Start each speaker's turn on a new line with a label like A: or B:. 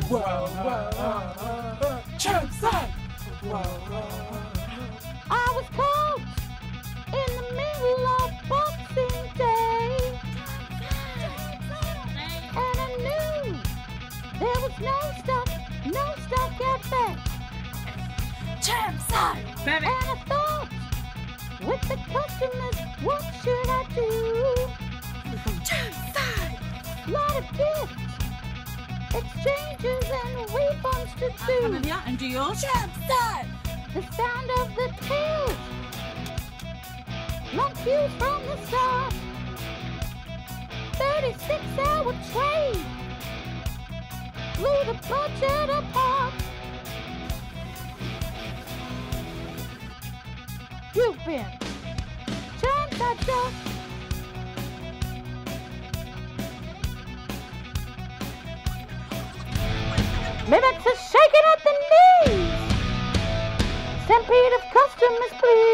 A: Whoa, whoa, whoa, Chermside! Whoa, whoa.
B: I was caught in the middle of Boxing Day, and I knew there was no stock cafe.
A: Chermside!
B: And I thought, with the customers, what should I do?
A: Chermside!
B: Lot of gifts, exchanges and refunds to do.
A: Olivia, and do yours? Chermside!
B: The sound of the tills, long queues from the start. 36-hour trade blew the budget apart. You've been Chermside Shop. Mimics are shaking at the knees. Stampede of customers, please.